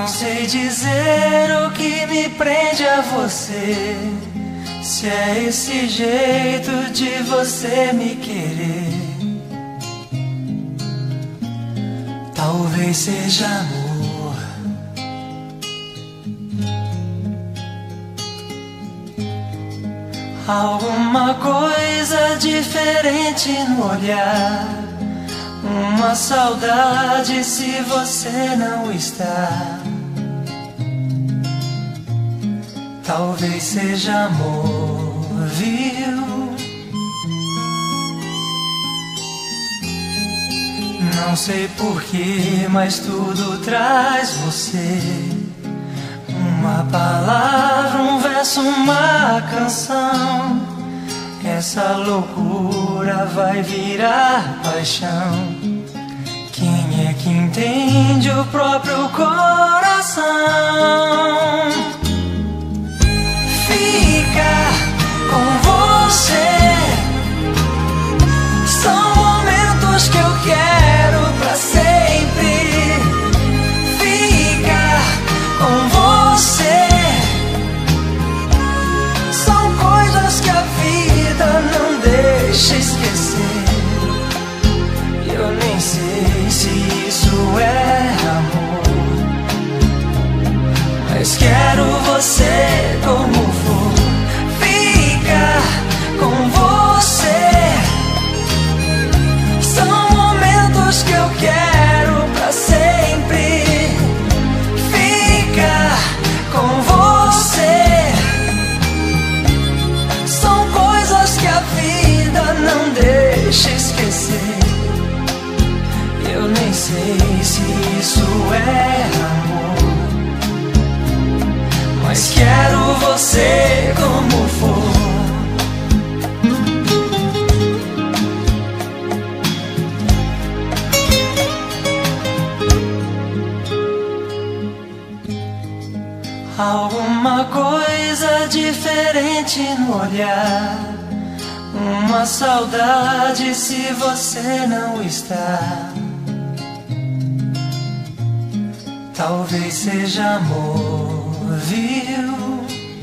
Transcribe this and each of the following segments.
sei dizer o que me prende a você, se é esse jeito de você me querer. Talvez seja amor, alguma coisa diferente no olhar, uma saudade se você não está. Talvez seja amor, viu? Não sei porquê, mas tudo traz você. Uma palavra, um verso, uma canção. Essa loucura vai virar paixão. Quem é que entende o próprio coração? Ficar com você são momentos que eu quero pra sempre. Ficar com você são coisas que a vida não deixa esquecer. Eu nem sei se isso é amor, mas quero você como for. Ficar com você são momentos que eu quero pra sempre. Ficar com você são coisas que a vida não deixa esquecer. Eu nem sei se isso é amor, mas quero você como for. Alguma coisa diferente no olhar, uma saudade se você não está. Talvez seja amor, viu?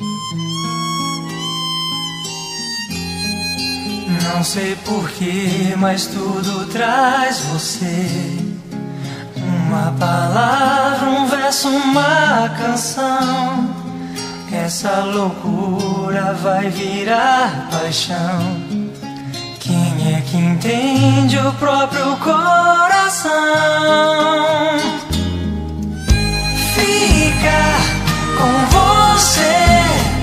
Não sei porquê, mas tudo traz você. Uma palavra, um verso, uma canção. Essa loucura vai virar paixão. Quem é que entende o próprio coração? Ficar com você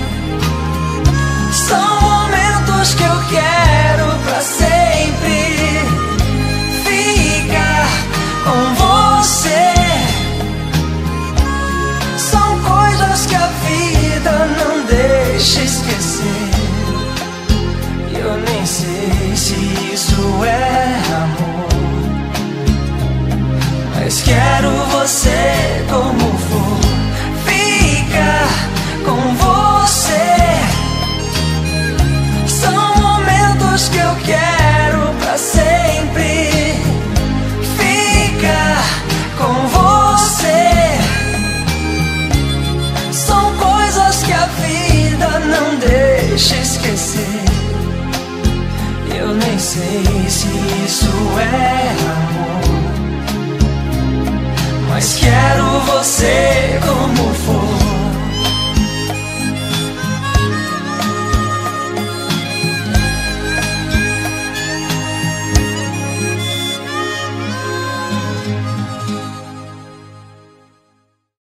são momentos que eu quero pra sempre. Ficar com você são coisas que a vida não deixa esquecer. Eu nem sei se isso é amor, mas quero você como for. Ficar com você são momentos que eu quero pra sempre. Ficar com você são coisas que a vida não deixa esquecer. Eu nem sei se isso é amor, mas quero você como for.